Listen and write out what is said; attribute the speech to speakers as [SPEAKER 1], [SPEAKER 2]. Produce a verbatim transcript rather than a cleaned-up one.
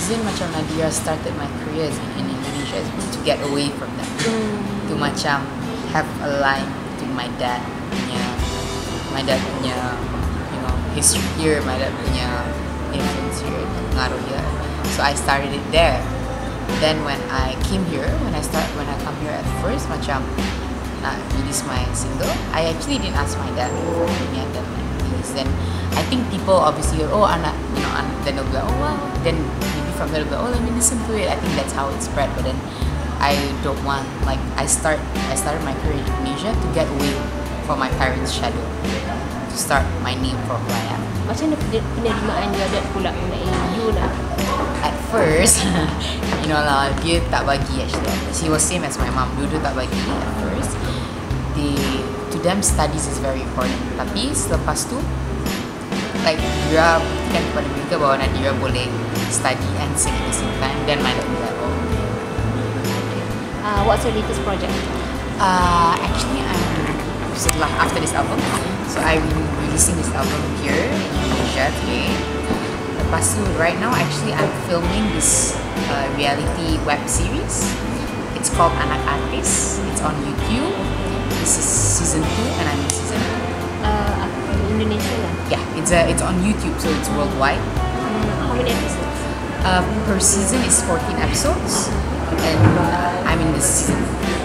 [SPEAKER 1] reason macam Nadira started my career in Indonesia is to get away from that. Mm. To macam have a line to my dad punya, my dad punya, you know, history here, my dad punya influence here, pengaruh here. So I started it there. Then when I came here, when I start, when I come here at first, macam uh, release my single, I actually didn't ask my dad before me and then release. Then I think people obviously, oh anak, you know, anak, then they'll be like, oh wow. Then maybe from there they'll be like, oh let me listen to it. I think that's how it spread. But then I don't want, like I start, I started my career in Indonesia to get away from my parents' shadow, to start my name for who I am.
[SPEAKER 2] Macam mana penerimaan your dad pula mengenai you nak?
[SPEAKER 1] At first, you know lah, dia tak bagi actually. She was same as my mom. Dulu tak bagi at first. They, to them studies is very important. Tapi selepas tu, like Nadira buktikan kepada mereka bahawa Nadira boleh study and sing at the same time. Then my dad was like, oh.
[SPEAKER 2] Uh, what's your latest project?
[SPEAKER 1] Uh, actually, I'm setelah after this album, so I'm releasing this album here in Indonesia today. Lepas tu, right now actually I'm filming this uh, reality web series. It's called Anak Artis. It's on YouTube. This is season two and I'm in season two.
[SPEAKER 2] Uh, Indonesia lah?
[SPEAKER 1] Yeah, it's a, it's on YouTube, so it's worldwide.
[SPEAKER 2] Um, how many episodes?
[SPEAKER 1] Uh, per season is fourteen episodes, and uh, I'm in this season.